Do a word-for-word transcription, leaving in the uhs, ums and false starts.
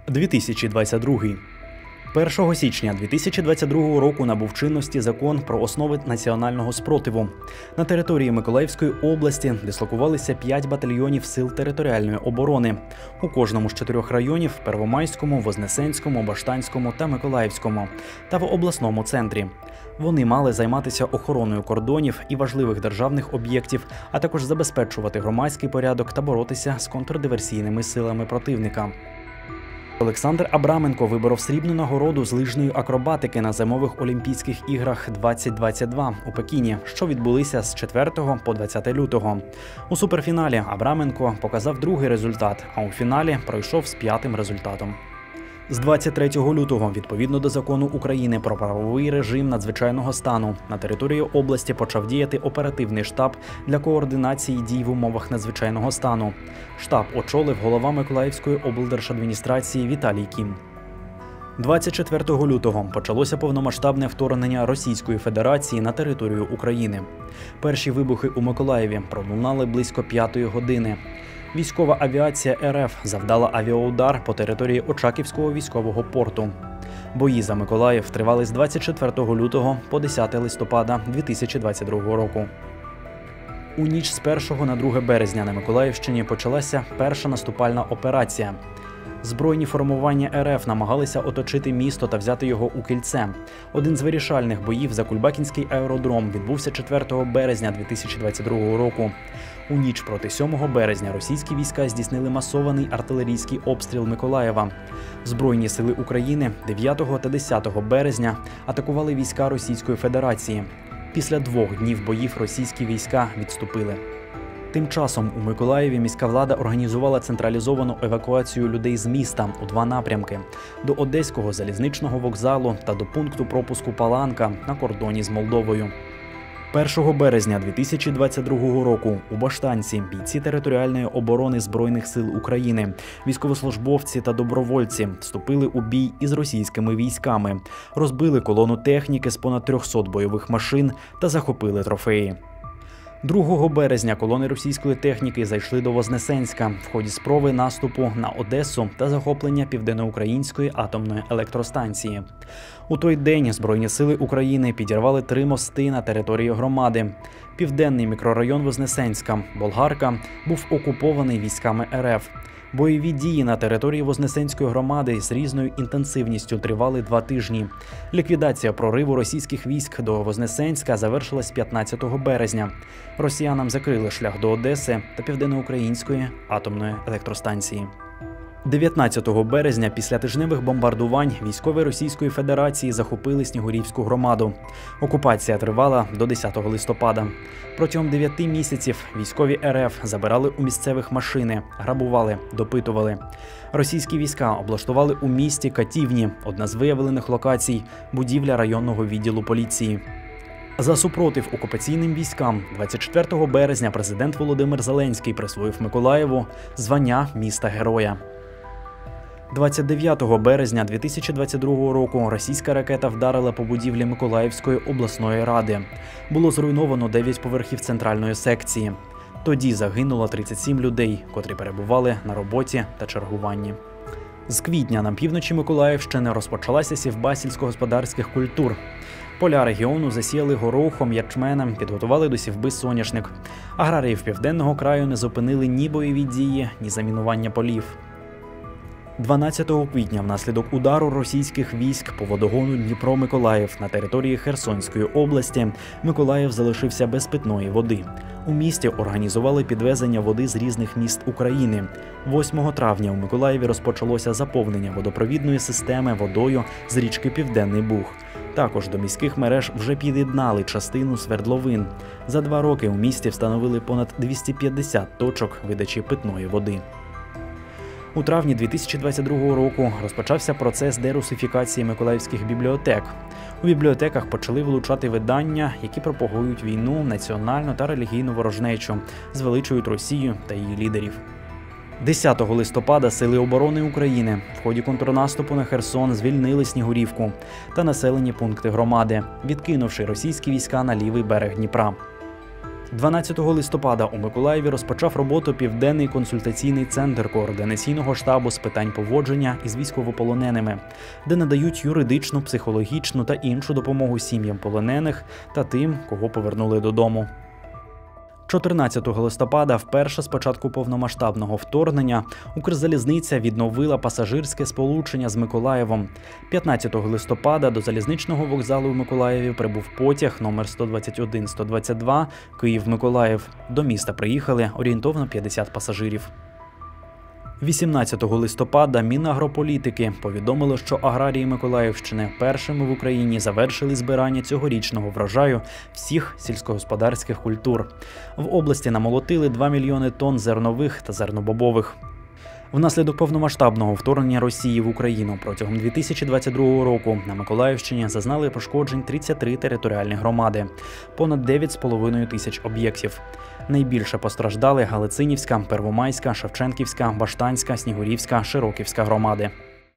дві тисячі двадцять другий. першого січня дві тисячі двадцять другого року набув чинності закон про основи національного спротиву. На території Миколаївської області дислокувалися п'ять батальйонів сил територіальної оборони. У кожному з чотирьох районів – Первомайському, Вознесенському, Баштанському та Миколаївському, та в обласному центрі. Вони мали займатися охороною кордонів і важливих державних об'єктів, а також забезпечувати громадський порядок та боротися з контрдиверсійними силами противника. Олександр Абраменко виборов срібну нагороду з лижної акробатики на Зимових Олімпійських іграх двадцять двадцять два у Пекіні, що відбулися з четвертого по двадцяте лютого. У суперфіналі Абраменко показав другий результат, а у фіналі пройшов з п'ятим результатом. З двадцять третього лютого, відповідно до закону України про правовий режим надзвичайного стану, на території області почав діяти оперативний штаб для координації дій в умовах надзвичайного стану. Штаб очолив голова Миколаївської облдержадміністрації Віталій Кім. двадцять четвертого лютого почалося повномасштабне вторгнення Російської Федерації на територію України. Перші вибухи у Миколаєві пролунали близько п'ятої години. Військова авіація РФ завдала авіаудар по території Очаківського військового порту. Бої за Миколаїв тривали з двадцять четвертого лютого по десяте листопада дві тисячі двадцять другого року. У ніч з першого на друге березня на Миколаївщині почалася перша наступальна операція. Збройні формування РФ намагалися оточити місто та взяти його у кільце. Один з вирішальних боїв за Кульбакінський аеродром відбувся четвертого березня дві тисячі двадцять другого року. У ніч проти сьомого березня російські війська здійснили масований артилерійський обстріл Миколаєва. Збройні сили України дев'ятого та десятого березня атакували війська Російської Федерації. Після двох днів боїв російські війська відступили. Тим часом у Миколаєві міська влада організувала централізовану евакуацію людей з міста у два напрямки – до Одеського залізничного вокзалу та до пункту пропуску Паланка на кордоні з Молдовою. першого березня дві тисячі двадцять другого року у Баштанці бійці територіальної оборони Збройних сил України, військовослужбовці та добровольці вступили у бій із російськими військами, розбили колону техніки з понад трьохсот бойових машин та захопили трофеї. другого березня колони російської техніки зайшли до Вознесенська в ході спроби наступу на Одесу та захоплення Південноукраїнської атомної електростанції. У той день Збройні сили України підірвали три мости на території громади. Південний мікрорайон Вознесенська, Болгарка, був окупований військами РФ. Бойові дії на території Вознесенської громади з різною інтенсивністю тривали два тижні. Ліквідація прориву російських військ до Вознесенська завершилась п'ятнадцятого березня. Росіянам закрили шлях до Одеси та Південноукраїнської атомної електростанції. дев'ятнадцятого березня після тижневих бомбардувань військові Російської Федерації захопили Снігурівську громаду. Окупація тривала до десятого листопада. Протягом дев'яти місяців військові РФ забирали у місцевих машини, грабували, допитували. Російські війська облаштували у місті катівні, одна з виявлених локацій – будівля районного відділу поліції. За супротив окупаційним військам двадцять четвертого березня президент Володимир Зеленський присвоїв Миколаєву звання міста-героя. двадцять дев'ятого березня дві тисячі двадцять другого року російська ракета вдарила по будівлі Миколаївської обласної ради. Було зруйновано дев'ять поверхів центральної секції. Тоді загинуло тридцять сім людей, котрі перебували на роботі та чергуванні. З квітня на півночі Миколаївщини розпочалася сівба сільськогосподарських культур. Поля регіону засіяли горохом, ячменем, підготували до сівби соняшник. Аграріїв Південного краю не зупинили ні бойові дії, ні замінування полів. дванадцятого квітня внаслідок удару російських військ по водогону Дніпро-Миколаїв на території Херсонської області Миколаїв залишився без питної води. У місті організували підвезення води з різних міст України. восьмого травня у Миколаєві розпочалося заповнення водопровідної системи водою з річки Південний Буг. Також до міських мереж вже під'єднали частину свердловин. За два роки у місті встановили понад двісті п'ятдесят точок видачі питної води. У травні дві тисячі двадцять другого року розпочався процес дерусифікації миколаївських бібліотек. У бібліотеках почали вилучати видання, які пропагують війну, національну та релігійну ворожнечу, звеличують Росію та її лідерів. десятого листопада Сили оборони України в ході контрнаступу на Херсон звільнили Снігурівку та населені пункти громади, відкинувши російські війська на лівий берег Дніпра. дванадцятого листопада у Миколаєві розпочав роботу Південний консультаційний центр Координаційного штабу з питань поводження із військовополоненими, де надають юридичну, психологічну та іншу допомогу сім'ям полонених та тим, кого повернули додому. чотирнадцятого листопада, вперше з початку повномасштабного вторгнення, Укрзалізниця відновила пасажирське сполучення з Миколаєвом. п'ятнадцятого листопада до залізничного вокзалу в Миколаєві прибув потяг номер сто двадцять один сто двадцять два Київ-Миколаїв. До міста приїхали орієнтовно п'ятдесят пасажирів. вісімнадцятого листопада Мінагрополітики повідомило, що аграрії Миколаївщини першими в Україні завершили збирання цьогорічного врожаю всіх сільськогосподарських культур. В області намолотили два мільйони тонн зернових та зернобобових. Внаслідок повномасштабного вторгнення Росії в Україну протягом дві тисячі двадцять другого року на Миколаївщині зазнали пошкоджень тридцять три територіальні громади, понад дев'ять з половиною тисяч об'єктів. Найбільше постраждали Галицинівська, Первомайська, Шевченківська, Баштанська, Снігурівська, Широківська громади.